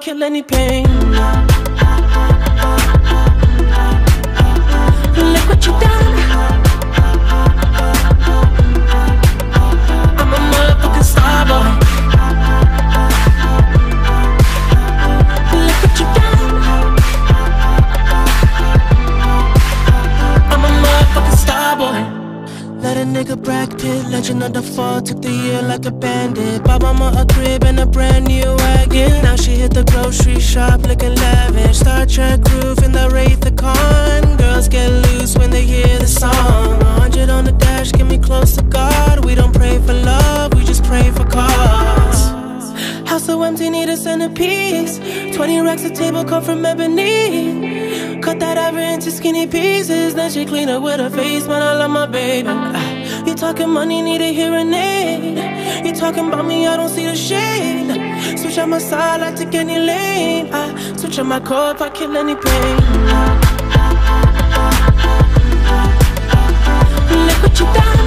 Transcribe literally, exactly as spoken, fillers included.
kill any pain. Look what you done. I'm a motherfucking star boy. Look what you done. I'm a motherfucking star boy. Let a nigga Brad Pitt, legend of the fall, took the year like a bandit. Bought mama a crib and a brand new wagon. Now she hit the grocery shop looking lavish. Star Trek roof in the Wraith the Con. Girls get loose when they hear the song. A hundred on the dash, get me close to God. We don't pray for love, we just pray for cause. House so empty, need a centerpiece. Twenty racks a table come from ebony. Cut that ever into skinny pieces. Then she clean up with her face, man, I love my baby. uh, You talking money, need a hearing aid. You talking about me, I don't see the shade. Switch on my side, I take any lane. I switch on my core if I kill any pain. Look what you done.